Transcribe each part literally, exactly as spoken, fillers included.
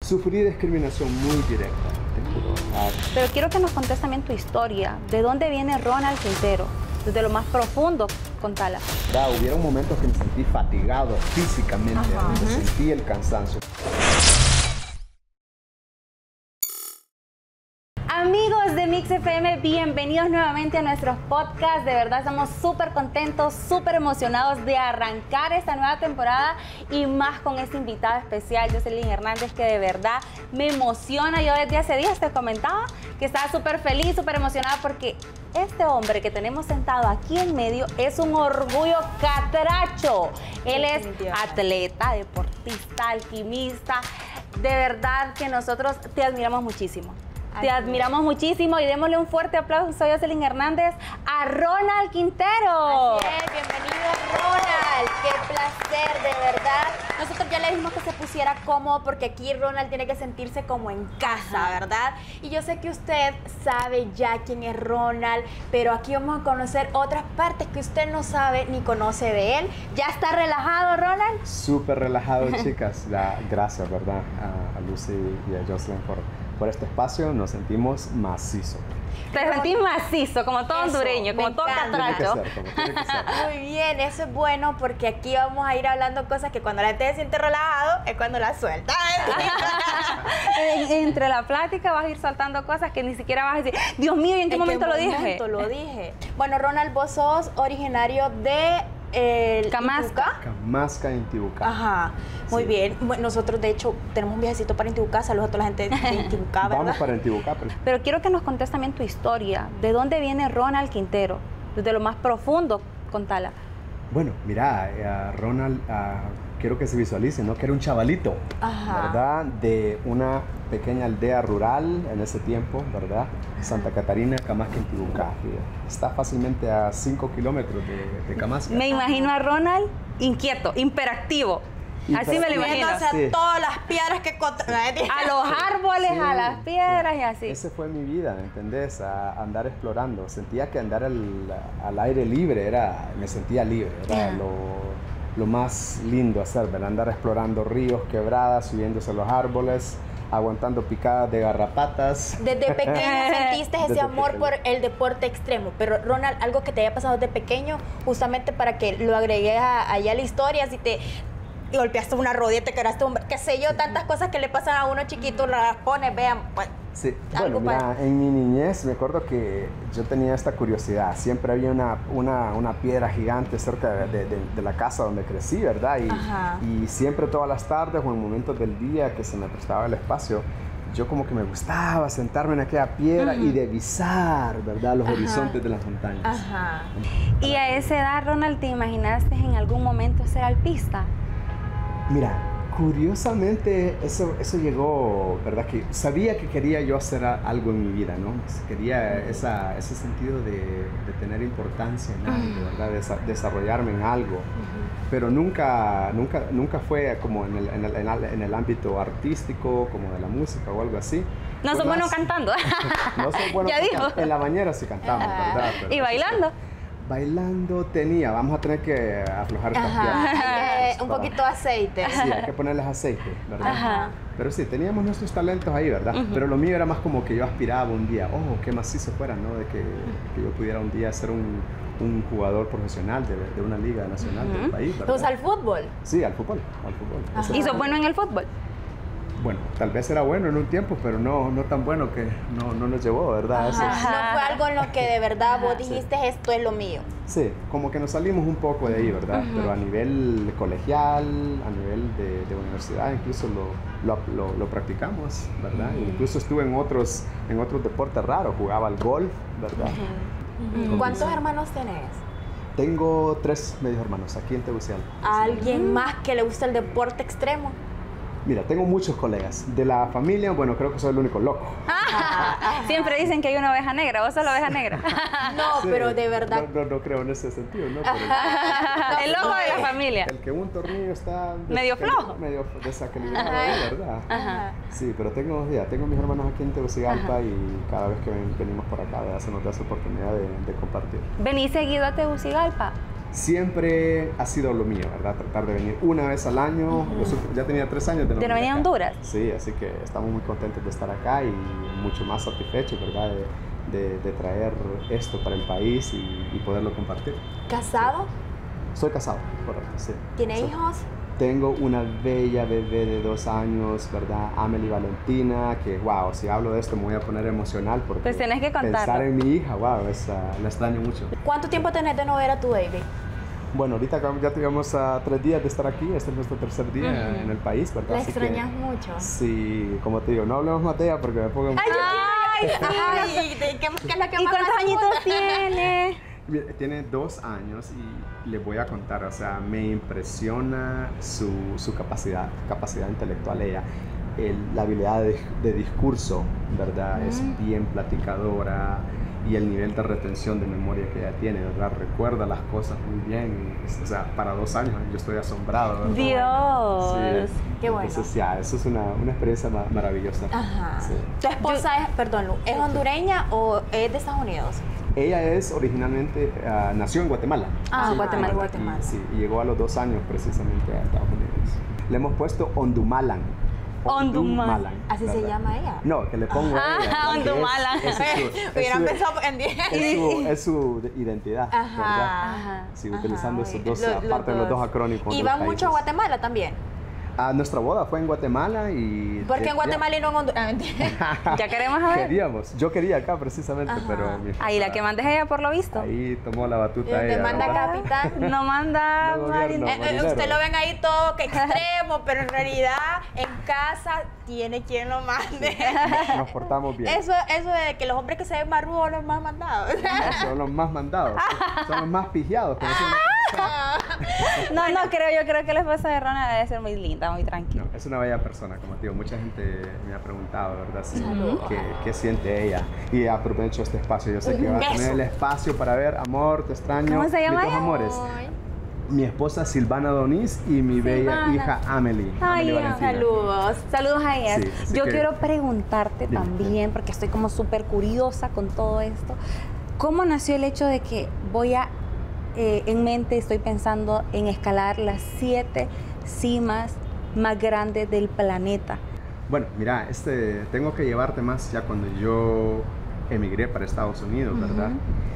Sufrí discriminación muy directa, te juro. Ah, Pero quiero que nos contes también tu historia. ¿De dónde viene Ronald Quintero? Desde lo más profundo, contala. ¿verdad? Hubieron momentos que me sentí fatigado físicamente, Ajá. donde sentí el cansancio. Amigos de Mix F M, bienvenidos nuevamente a nuestros podcasts. De verdad estamos súper contentos, súper emocionados de arrancar esta nueva temporada y más con este invitado especial, Jocelyn Hernández, que de verdad me emociona. Yo desde hace días te comentaba que estaba súper feliz, súper emocionada porque este hombre que tenemos sentado aquí en medio es un orgullo catracho. Él es atleta, deportista, alquimista. De verdad que nosotros te admiramos muchísimo. Te admiramos muchísimo y démosle un fuerte aplauso a Jocelyn Hernández, a Ronald Quintero. Así es, bienvenido Ronald, qué placer, de verdad. Nosotros ya le dijimos que se pusiera cómodo porque aquí Ronald tiene que sentirse como en casa, ¿verdad? Y yo sé que usted sabe ya quién es Ronald, pero aquí vamos a conocer otras partes que usted no sabe ni conoce de él. ¿Ya está relajado, Ronald? Súper relajado, chicas. La, gracias, ¿verdad? A, a Lucy y a Jocelyn por, por este espacio. Nos sentimos macizo. Te sentís macizo, como todo Eso, hondureño, como me todo encanta. Tiene que catracho. ser, como tiene que ser. Muy bien, eso es bueno porque aquí vamos a ir hablando cosas que cuando la gente se siente relajado es cuando la suelta. En- entre la plática vas a ir soltando cosas que ni siquiera vas a decir, Dios mío, ¿y en qué ¿En momento qué lo dije? momento lo dije? Bueno, Ronald, vos sos originario de el Camasca. Intibucá. Camasca, Intibucá. Ajá, muy Sí. bien. Bueno, nosotros de hecho tenemos un viajecito para Intibucá. Saludos a toda la gente de Intibucá, ¿verdad? Vamos para Intibucá. Pero... Pero quiero que nos contes también tu historia. ¿De dónde viene Ronald Quintero? Desde lo más profundo, contala. Bueno, mira, eh, Ronald, ah, quiero que se visualice, ¿no? Que era un chavalito, Ajá. ¿verdad? De una pequeña aldea rural en ese tiempo, ¿verdad? Santa Catarina, Camasca, Intibucá. Está fácilmente a cinco kilómetros de, de Camasca. Me imagino a Ronald inquieto, imperactivo. Así me lo imagino. Viéndose a Sí. todas las piedras que contra... A los árboles, Sí, a las piedras y así. Esa fue mi vida, ¿me entendés? A andar explorando. Sentía que andar al, al aire libre era, me sentía libre, era Ajá. lo, lo más lindo hacer, ¿verdad? Andar explorando ríos, quebradas, subiéndose a los árboles, aguantando picadas de garrapatas. Desde pequeño sentiste ese Desde amor pequeño. por el deporte extremo, pero Ronald, algo que te haya pasado desde pequeño, justamente para que lo agregué a- allá a la historia, si te golpeaste una rodilla, te quebraste un... qué sé yo, tantas cosas que le pasan a uno chiquito, las pones, vean, pues... Sí, Algo bueno, mira, para- en mi niñez me acuerdo que yo tenía esta curiosidad. Siempre había una, una, una piedra gigante cerca de, de- de- de la casa donde crecí, ¿verdad? Y, Ajá. y siempre todas las tardes o en momentos del día que se me prestaba el espacio, yo como que me gustaba sentarme en aquella piedra y divisar, ¿verdad? Los Ajá. horizontes de las montañas. Ajá. Y a esa edad, Ronald, ¿te imaginaste en algún momento ser alpista? Mira, curiosamente eso, eso llegó, ¿verdad? Que sabía que quería yo hacer a- algo en mi vida, ¿no? Quería esa, ese sentido de, de tener importancia en algo, ¿verdad? De desa- desarrollarme en algo. Pero nunca, nunca, nunca fue como en el, en, el, en el- en el ámbito artístico, como de la música o algo así. No Fue son buenos más- cantando. No soy bueno Ya dijo. En la bañera sí cantamos, Ajá. ¿verdad? Pero ¿Y eso bailando? sí. Bailando tenía, vamos a tener que aflojar estas Ajá. piernas. Eh, un Para- poquito de aceite. Sí, hay que ponerles aceite, ¿verdad? Ajá. Pero sí, teníamos nuestros talentos ahí, ¿verdad? Pero lo mío era más como que yo aspiraba un día, oh, qué macizo fuera, ¿no? De que, que yo pudiera un día ser un, un jugador profesional de, de una liga nacional del país, ¿verdad? Entonces al fútbol. Sí, al fútbol, al fútbol. Ajá. Ese ¿Y era- sos bueno en el fútbol? Bueno, tal vez era bueno en un tiempo, pero no, no tan bueno que no, no nos llevó, ¿verdad? Eso- Ajá. No fue algo en lo que de verdad vos Sí. dijiste, esto es lo mío. Sí, como que nos salimos un poco de ahí, ¿verdad? Pero a nivel colegial, a nivel de, de universidad, incluso lo, lo, lo, lo practicamos, ¿verdad? Incluso estuve en otros, en otros deportes raros, jugaba al golf, ¿verdad? Como ¿Cuántos dicen. hermanos tenés? Tengo tres medios hermanos aquí en Tegucigalpa. ¿A alguien más que le gusta el deporte extremo? Mira, tengo muchos colegas. De la familia, bueno, creo que soy el único loco. Siempre dicen que hay una oveja negra, vos sos la oveja negra. No, Sí, pero de verdad. No, no, no creo en ese sentido, ¿no? Pero El loco de la familia. el que un tornillo está... Medio descali- flojo. Medio desequilibrado ahí, ¿verdad? Ajá. Sí, pero tengo, ya, tengo mis hermanos aquí en Tegucigalpa y cada vez que ven- venimos por acá, ¿verdad? Se nos da esa oportunidad de, de compartir. ¿Venís seguido a Tegucigalpa? siempre ha sido lo mío, ¿verdad? Tratar de venir una vez al año. Uh-huh. Los, ya tenía tres años de no ¿De no venir a Honduras? Sí, así que estamos muy contentos de estar acá y mucho más satisfechos, ¿verdad? De, de, de traer esto para el país y, y poderlo compartir. ¿Casado? Sí. Soy casado, correcto, sí. ¿Tiene sí. hijos? Tengo una bella bebé de dos años, ¿verdad? Amelie Valentina, que wow, si hablo de esto me voy a poner emocional porque pues tienes que contarlo. Pensar en mi hija, wow, es, uh, la extraño mucho. ¿Cuánto tiempo tenés de no ver a tu baby? Bueno, ahorita ya tuvimos uh, tres días de estar aquí, este es nuestro tercer día uh-huh. en el país, ¿verdad? ¿La Así extrañas que, mucho? Sí, como te digo, no hablemos más de ella porque me pongo... ¡Ay, ay, ay! ¿Qué, qué es la que ¿Y más cuántos añitos tiene? Tiene dos años y le voy a contar, o sea, me impresiona su, su capacidad, capacidad intelectual ella. El, la habilidad de, de discurso, ¿verdad? Mm. Es bien platicadora y el nivel de retención de memoria que ella tiene, ¿verdad? Recuerda las cosas muy bien. O sea, para dos años yo estoy asombrado, ¿verdad? Dios, sí. Qué bueno. Entonces, ya, eso es una, una experiencia ma maravillosa. Ajá. Sí. ¿Tu esposa yo, es, perdón, Lu, es hondureña o es de Estados Unidos? Ella es originalmente, uh, nació en Guatemala. Ah, sí, Guatemala, y, Guatemala. Sí, y llegó a los dos años precisamente a Estados Unidos. Le hemos puesto Ondumalan. Ondumalan. ¿Así ¿verdad? Se llama ella? No, que le pongo ah, a ella. Ah, Ondumalan. Hubieran pensado en diez. Es su, es su identidad, ajá, ¿verdad? Ajá, sí, ajá, utilizando esos dos, lo, aparte de los dos acrónimos. ¿Y va mucho a Guatemala también? Ah, nuestra boda fue en Guatemala y... ¿Por qué en Guatemala ya, y no en Honduras? Ya queremos a ver. Queríamos, yo quería acá precisamente, ajá. pero... Mi ahí la que manda es ella por lo visto. Ahí tomó la batuta ¿Te ella. manda ¿verdad? capitán? No manda no gobierno, eh, eh, usted lo ven ahí todo que extremo, pero en realidad en casa tiene quien lo mande. Nos portamos bien. Eso, eso de que los hombres que se ven más rudos son los más mandados. Son los más mandados, son los más pigiados. No, no creo, yo creo que la esposa de Ronald debe ser muy linda, muy tranquila. No, es una bella persona, como te digo, mucha gente me ha preguntado, ¿verdad? Sí, ¿qué, ¿Qué siente ella? Y aprovecho este espacio, yo sé que va a tener el espacio para ver, amor, te extraño. ¿Cómo se llama mis dos amores. Mi esposa Silvana Doniz y mi Silvana. bella hija Amelie. Ay, Amelie saludos. Saludos a ellas. Sí, yo que, quiero preguntarte dime, también, dime. porque estoy como súper curiosa con todo esto. ¿Cómo nació el hecho de que voy a Eh, en mente estoy pensando en escalar las siete cimas más grandes del planeta? Bueno, mira, este, tengo que llevarte más ya cuando yo emigré para Estados Unidos, uh-huh. ¿verdad?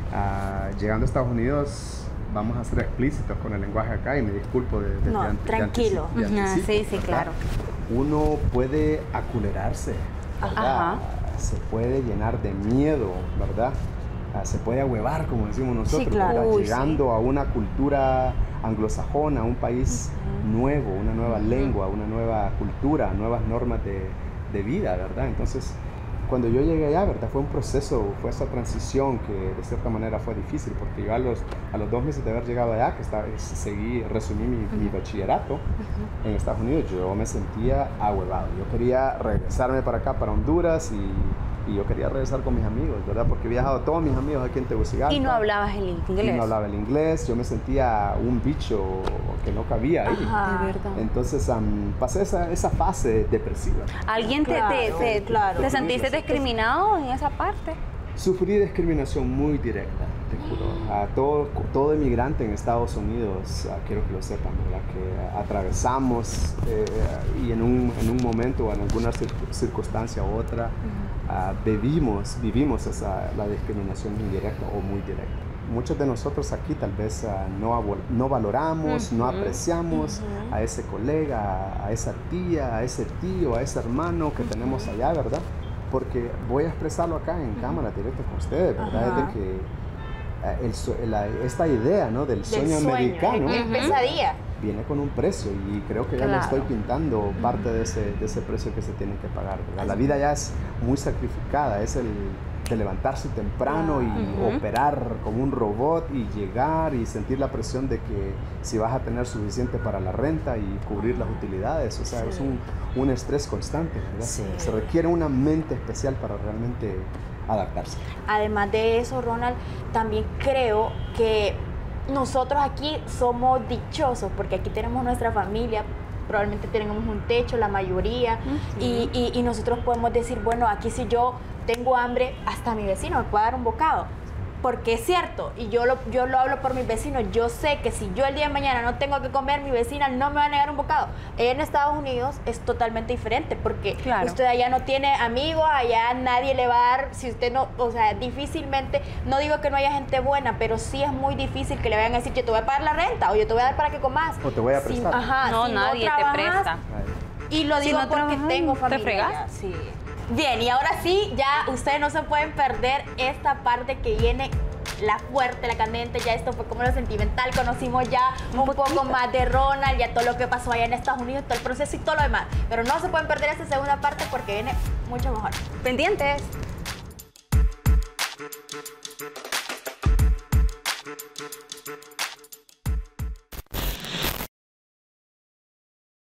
Uh, llegando a Estados Unidos, vamos a ser explícitos con el lenguaje acá y me disculpo de, de, no, de, de tranquilo. De anticipo, uh-huh. Sí, sí, ¿verdad? claro. Uno puede aculerarse, ¿verdad? Uh-huh. Se puede llenar de miedo, ¿verdad? Uh, se puede ahuevar, como decimos nosotros, sí, claro. Uy, llegando sí. a una cultura anglosajona, un país uh-huh. nuevo, una nueva uh-huh. lengua, una nueva cultura, nuevas normas de, de vida, ¿verdad? Entonces, cuando yo llegué allá, ¿verdad? Fue un proceso, fue esa transición que de cierta manera fue difícil, porque yo a los, a los dos meses de haber llegado allá, que estaba, seguí, resumí mi, uh-huh. mi bachillerato uh-huh. en Estados Unidos, yo me sentía ahuevado. Yo quería regresarme para acá, para Honduras, y Y yo quería regresar con mis amigos, ¿verdad? Porque he viajado todos mis amigos aquí en Tegucigalpa. Y no hablabas el inglés. Y no hablaba el inglés. Yo me sentía un bicho que no cabía ahí. Ajá, de verdad. Entonces um, pasé esa, esa fase depresiva. ¿Alguien te, claro, te, te, claro. te sentiste discriminado en esa parte? Sufrí discriminación muy directa, te juro. A todo, todo inmigrante en Estados Unidos, uh, quiero que lo sepan, ¿verdad? Que uh, atravesamos eh, y en un, en un momento o en alguna circunstancia u otra, uh-huh. uh, vivimos, vivimos esa, la discriminación indirecta o muy directa. Muchos de nosotros aquí tal vez uh, no, no valoramos, uh-huh. no apreciamos uh-huh. a ese colega, a esa tía, a ese tío, a ese hermano que uh-huh. tenemos allá, ¿verdad? Porque voy a expresarlo acá en cámara directa con ustedes, ¿verdad? Es de que uh, el, la, esta idea, ¿no? Del, del sueño, sueño americano es pesadilla. Viene con un precio y creo que ya claro. me estoy pintando parte de ese, de ese precio que se tiene que pagar, ¿verdad? La vida ya es muy sacrificada, es el de levantarse temprano y uh-huh. operar como un robot y llegar y sentir la presión de que si vas a tener suficiente para la renta y cubrir las utilidades, o sea, sí. es un, un estrés constante, ¿verdad? Sí. Se requiere una mente especial para realmente adaptarse. Además de eso, Ronald, también creo que nosotros aquí somos dichosos porque aquí tenemos nuestra familia, probablemente tenemos un techo, la mayoría, uh-huh. y, y, y nosotros podemos decir, bueno, aquí si yo tengo hambre, hasta mi vecino me puede dar un bocado. porque es cierto, y yo lo, yo lo hablo por mis vecinos, yo sé que si yo el día de mañana no tengo que comer, mi vecina no me va a negar un bocado. Ella en Estados Unidos es totalmente diferente, porque claro. usted allá no tiene amigos, allá nadie le va a dar, si usted no, o sea, difícilmente, no digo que no haya gente buena, pero sí es muy difícil que le vayan a decir, yo te voy a pagar la renta, o yo te voy a dar para que comas. O te voy a prestar. Si, ajá, no, si nadie no te presta. Y lo Si digo no porque trabajas, tengo ¿te familia. fregas? allá, sí. Bien, y ahora sí, ya ustedes no se pueden perder esta parte que viene la fuerte, la candente. Ya esto fue como lo sentimental, conocimos ya un, un poco más de Ronald, ya todo lo que pasó allá en Estados Unidos, todo el proceso y todo lo demás. Pero no se pueden perder esta segunda parte porque viene mucho mejor. Pendientes.